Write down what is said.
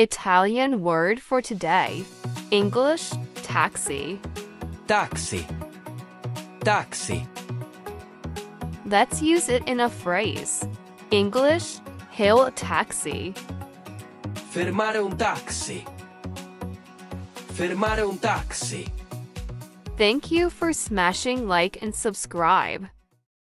Italian word for today. English, taxi. Taxi. Taxi. Let's use it in a phrase. English, hail a taxi. Fermare un taxi. Fermare un taxi. Thank you for smashing like and subscribe.